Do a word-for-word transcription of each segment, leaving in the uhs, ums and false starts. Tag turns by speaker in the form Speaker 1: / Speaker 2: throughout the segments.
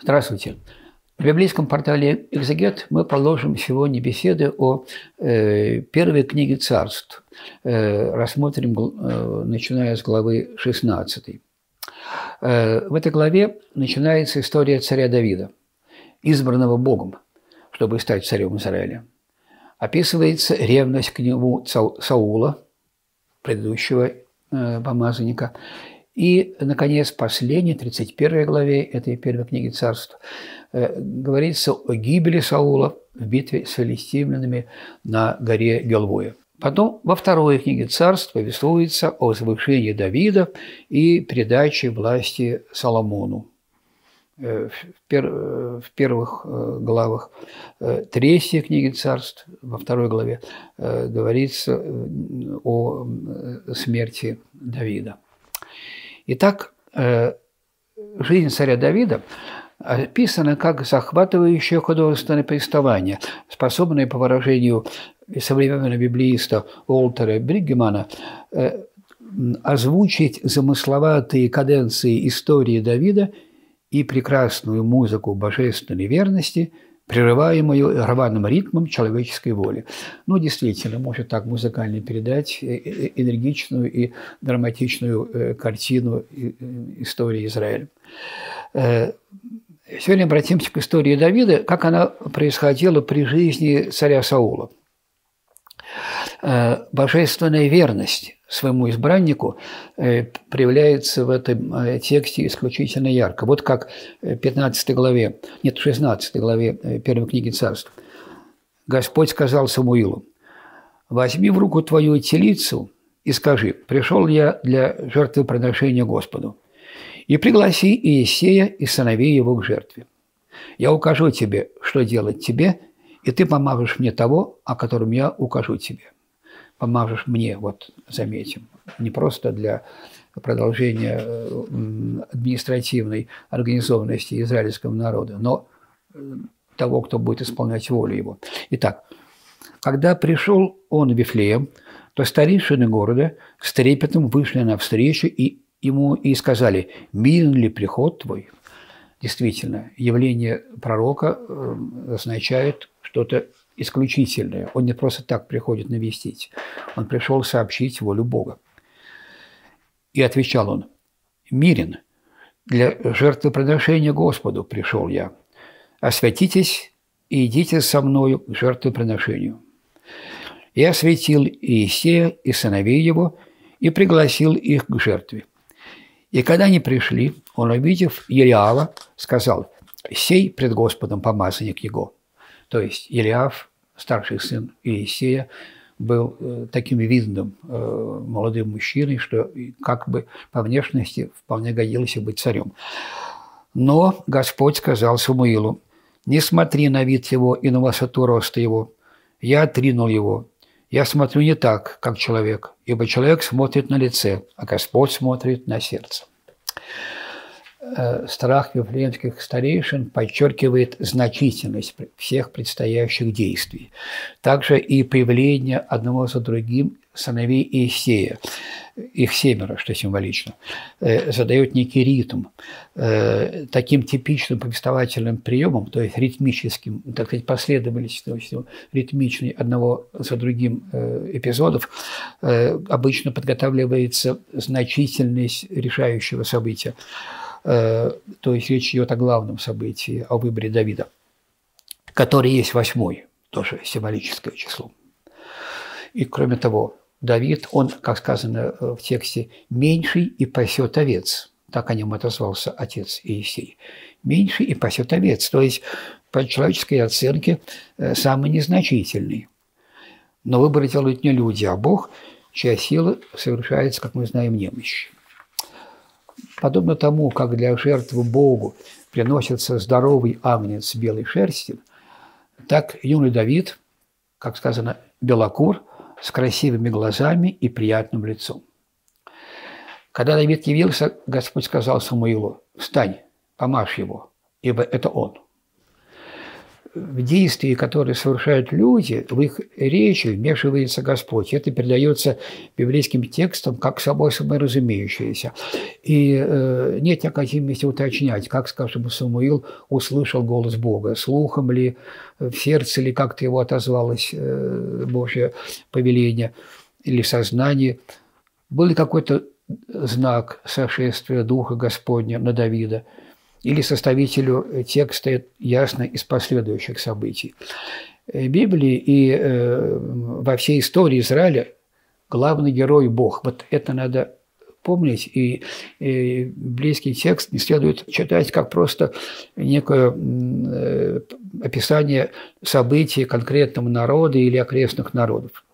Speaker 1: Здравствуйте. В библейском портале «Экзегет» мы продолжим сегодня беседы о э, первой книге Царств. Э, рассмотрим, э, начиная с главы шестнадцатой. Э, в этой главе начинается история царя Давида, избранного Богом, чтобы стать царем Израиля. Описывается ревность к нему Саула, предыдущего э, помазанника. И, наконец, в последней, тридцать первой главе этой первой книги Царств э, говорится о гибели Саула в битве с филистимлянами на горе Гилбоя. Потом во второй книге Царств повествуется о возвышении Давида и передаче власти Соломону. Э, в, пер, в первых э, главах э, третьей книги Царств, во второй главе, э, говорится о смерти Давида. Итак, жизнь царя Давида описана как захватывающее художественное повествование, способное, по выражению современного библеиста Уолтера Бриггемана, озвучить замысловатые каденции истории Давида и прекрасную музыку божественной верности, прерываемую рваным ритмом человеческой воли. Ну, действительно, может так музыкально передать энергичную и драматичную картину истории Израиля. Сегодня обратимся к истории Давида, как она происходила при жизни царя Саула. Божественная верность своему избраннику проявляется в этом тексте исключительно ярко. Вот как в пятнадцатой главе, нет, в шестнадцатой главе первой книги Царств. Господь сказал Самуилу: «Возьми в руку твою телицу и скажи: пришел я для жертвоприношения Господу, и пригласи Иессея и сыновей его к жертве. Я укажу тебе, что делать тебе, и ты помажешь мне того, о котором я укажу тебе». Помажешь мне, вот заметим, не просто для продолжения административной организованности израильского народа, но того, кто будет исполнять волю его. Итак, когда пришел он в Вифлеем, то старейшины города с трепетом вышли навстречу и ему и сказали: «Мирен ли приход твой?» Действительно, явление пророка означает что-то исключительное. Он не просто так приходит навестить. Он пришел сообщить волю Бога. И отвечал он: «Мирен, для жертвоприношения Господу пришел я. Освятитесь и идите со мною к жертвоприношению». И освятил Иессея и сыновей его, и пригласил их к жертве. И когда они пришли, он, увидев Елиава, сказал: «Сей пред Господом помазанник его». То есть Елиав, старший сын Иессея, был э, таким видным э, молодым мужчиной, что как бы по внешности вполне годился быть царем. Но Господь сказал Самуилу: «Не смотри на вид его и на высоту роста его. Я отринул его. Я смотрю не так, как человек, ибо человек смотрит на лице, а Господь смотрит на сердце». Страх вифлеемских старейшин подчеркивает значительность всех предстоящих действий. Также и появление одного за другим сыновей Иессея, их семеро, что символично, задает некий ритм. Таким типичным повествовательным приемом, то есть ритмическим, так сказать, последовательностью ритмичной одного за другим эпизодов, обычно подготавливается значительность решающего события. То есть речь идет о главном событии, о выборе Давида, который есть восьмой, тоже символическое число. И кроме того, Давид, он, как сказано в тексте, меньший и пасет овец. Так о нем отозвался отец Иессей. Меньший и пасет овец, то есть по человеческой оценке самый незначительный. Но выбор делают не люди, а Бог, чья сила совершается, как мы знаем, немощью. Подобно тому, как для жертвы Богу приносится здоровый агнец белой шерсти, так юный Давид, как сказано, белокур, с красивыми глазами и приятным лицом. Когда Давид явился, Господь сказал Самуилу: «Встань, помажь его, ибо это он». в действии, которые совершают люди, в их речи вмешивается Господь. Это передается библейским текстом как собой собой разумеющееся. И э, нет необходимости уточнять, как, скажем, Самуил услышал голос Бога, слухом ли, в сердце ли как-то его отозвалось э, Божье повеление или сознание. Был ли какой-то знак сошествия Духа Господня на Давида, или составителю текста ясно из последующих событий. В Библии и э, во всей истории Израиля главный герой – Бог. Вот это надо помнить, и, и библейский текст не следует читать как просто некое э, описание событий конкретного народа или окрестных народов.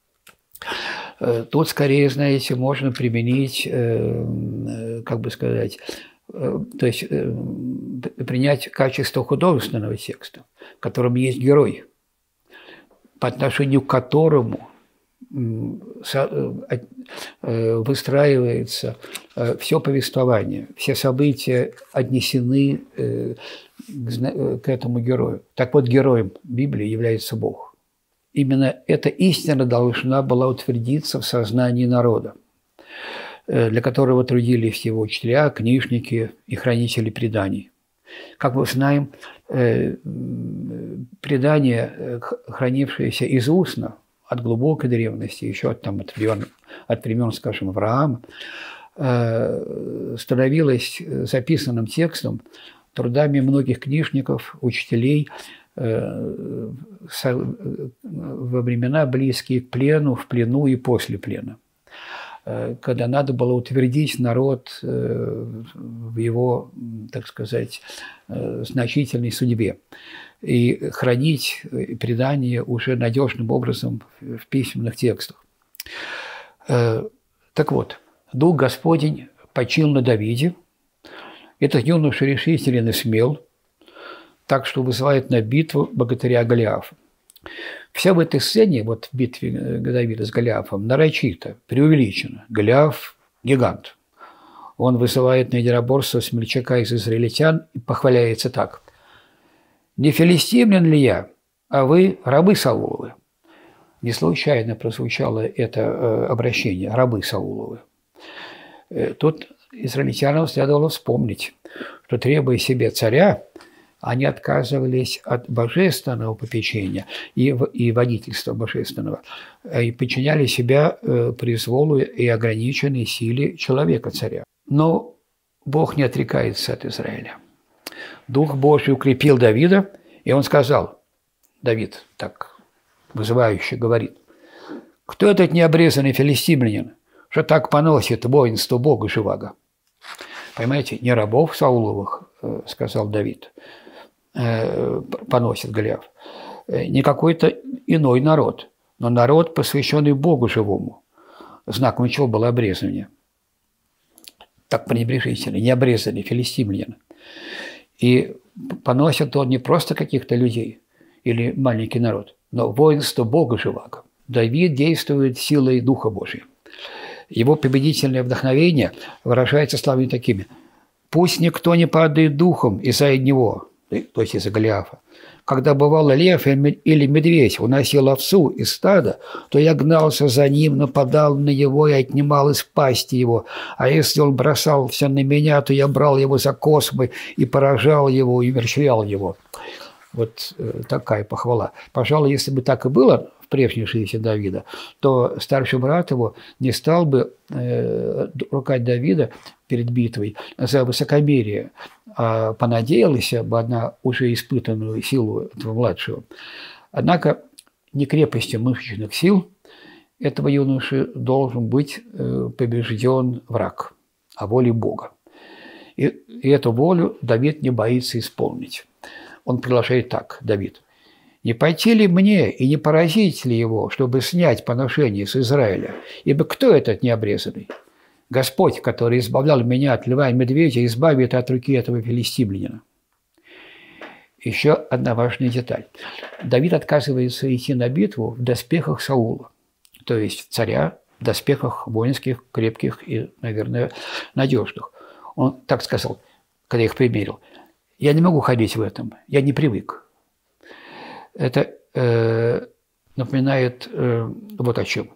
Speaker 1: Тут, скорее, знаете, можно применить, э, как бы сказать, то есть принять качество художественного текста, в котором есть герой, по отношению к которому выстраивается все повествование, все события отнесены к этому герою. Так вот, героем Библии является Бог. Именно эта истина должна была утвердиться в сознании народа, для которого трудились его учителя, книжники и хранители преданий. Как мы знаем, предания, хранившиеся из устно, от глубокой древности, еще от, там, от, времен, от времен, скажем, Авраама, становилось записанным текстом трудами многих книжников, учителей во времена, близкие к плену, в плену и после плена, когда надо было утвердить народ в его, так сказать, значительной судьбе и хранить предания уже надежным образом в письменных текстах. Так вот, Дух Господень почил на Давиде. Этот юноша решителен и смел, так что вызывает на битву богатыря Голиафа. Вся в этой сцене, вот в битве Давида с Голиафом, нарочито, преувеличено. Голиаф – гигант. Он вызывает на единоборство смельчака из израильтян и похваляется так. «Не филистимлян ли я, а вы рабы Сауловы?» Не случайно прозвучало это обращение – рабы Сауловы. Тут израильтянам следовало вспомнить, что, требуя себе царя, они отказывались от божественного попечения и, и водительства божественного и подчиняли себя произволу и ограниченной силе человека-царя. Но Бог не отрекается от Израиля. Дух Божий укрепил Давида, и он сказал, Давид так вызывающе говорит, «Кто этот необрезанный филистимлянин, что так поносит воинство Бога живаго?» Понимаете, не рабов Сауловых, сказал Давид, поносит Голиаф, не какой-то иной народ, но народ, посвященный Богу живому. Знаком чего было обрезание. Так пренебрежительно, необрезанный филистимлянин. И поносит он не просто каких-то людей или маленький народ, но воинство Бога живаго. Давид действует силой Духа Божия. Его победительное вдохновение выражается словами такими. «Пусть никто не падает духом из-за него», то есть из-за Голиафа. «Когда бывало лев или медведь уносил овцу из стада, то я гнался за ним, нападал на него и отнимал из пасти его. А если он бросал все на меня, то я брал его за космы и поражал его, и умерщвлял его». Вот такая похвала. Пожалуй, если бы так и было в прежней жизни Давида, то старший брат его не стал бы э, ругать Давида перед битвой за высокомерие, а понадеялся бы на уже испытанную силу этого младшего. Однако не крепостью мышечных сил этого юноши должен быть э, побежден враг, а волей Бога. И, и эту волю Давид не боится исполнить. Он продолжает так, Давид. «Не пойти ли мне и не поразить ли его, чтобы снять поношение с Израиля? Ибо кто этот необрезанный? Господь, который избавлял меня от льва и медведя, избавит от руки этого филистимлянина». Еще одна важная деталь. Давид отказывается идти на битву в доспехах Саула, то есть царя в доспехах воинских, крепких и, наверное, надежных. Он так сказал, когда их примерил. «Я не могу ходить в этом, я не привык». Это э, напоминает э, вот о чем.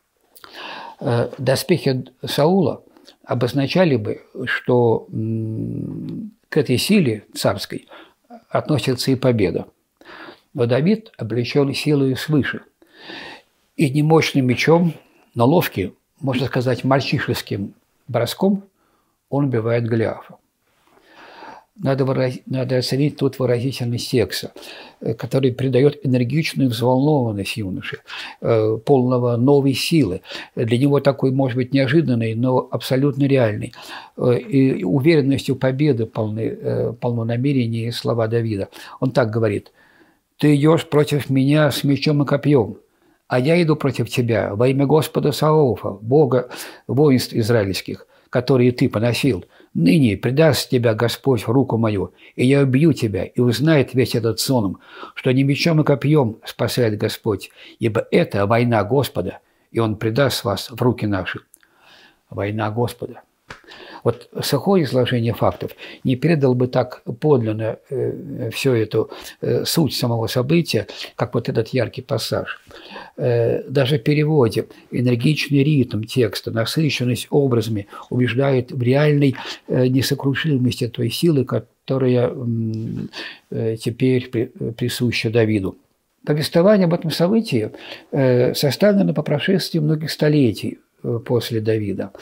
Speaker 1: Э, доспехи Саула обозначали бы, что м, к этой силе царской относится и победа. Но Давид облечен силой свыше. И не мощным мечом, но ловким, можно сказать, мальчишеским броском он убивает Голиафа. Надо, выраз... Надо оценить тут выразительность текста, который придает энергичную взволнованность юноше, полного новой силы. Для него такой, может быть, неожиданный, но абсолютно реальный. И уверенностью победы полны, полно намерения и слова Давида. Он так говорит: «Ты идешь против меня с мечом и копьем, а я иду против тебя во имя Господа Саваофа, Бога воинств израильских, которые ты поносил. Ныне предаст тебя Господь в руку мою, и я убью тебя, и узнает весь этот сон, что не мечом и копьем спасает Господь, ибо это война Господа, и Он предаст вас в руки наши». Война Господа. Вот сухое изложение фактов не передал бы так подлинно э, всю эту э, суть самого события, как вот этот яркий пассаж. Э, даже в переводе энергичный ритм текста, насыщенность образами убеждает в реальной э, несокрушимости той силы, которая э, теперь при, присуща Давиду. Повествование об этом событии э, составлено по прошествии многих столетий после Давида,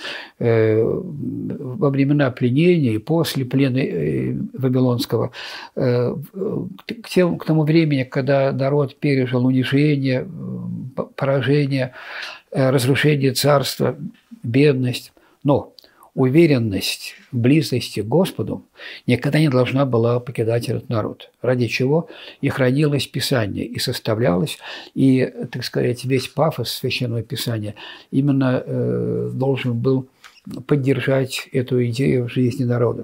Speaker 1: во времена пленения и после плена Вавилонского, к, тем, к тому времени, когда народ пережил унижение, поражение, разрушение царства, бедность. Но уверенность в близости к Господу никогда не должна была покидать этот народ, ради чего и хранилось Писание, и составлялось, и, так сказать, весь пафос Священного Писания именно э, должен был поддержать эту идею в жизни народа.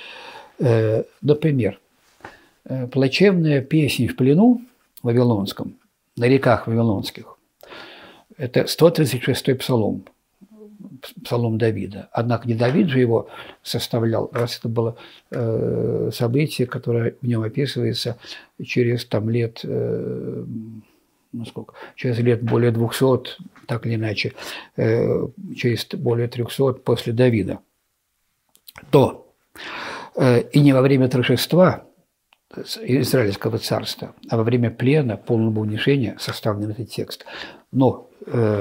Speaker 1: Э, например, э, плачевная песня в плену вавилонском, на реках вавилонских, это сто тридцать шестой псалом, псалом Давида. Однако не Давид же его составлял, раз это было э, событие, которое в нем описывается через там лет, э, ну сколько, через лет более двухсот, так или иначе, э, через более трехсот после Давида. То э, и не во время торжества Израильского царства, а во время плена, полного унижения составлен этот текст. Но э,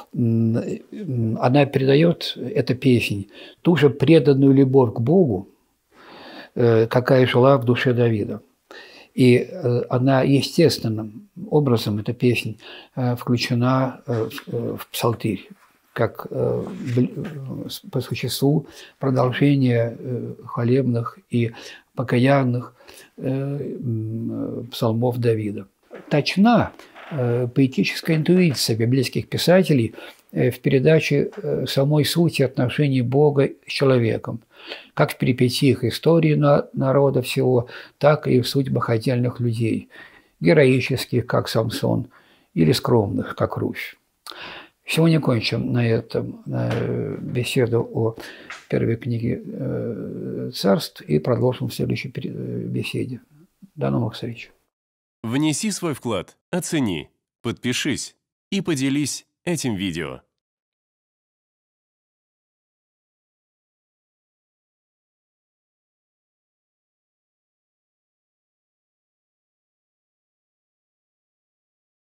Speaker 1: она передает, эта песня, ту же преданную любовь к Богу, э, какая жила в душе Давида. И э, она естественным образом, эта песня, э, включена э, в, в псалтирь, как э, по существу продолжение э, хвалебных и покаянных э, псалмов Давида. Точна поэтическая интуиция библейских писателей в передаче самой сути отношений Бога с человеком, как в перипетиях истории народа всего, так и в судьбах отдельных людей, героических, как Самсон, или скромных, как Руфь. Сегодня кончим на этом беседу о первой книге Царств и продолжим в следующей беседе. До новых встреч.
Speaker 2: Внеси свой вклад, оцени, подпишись и поделись этим видео.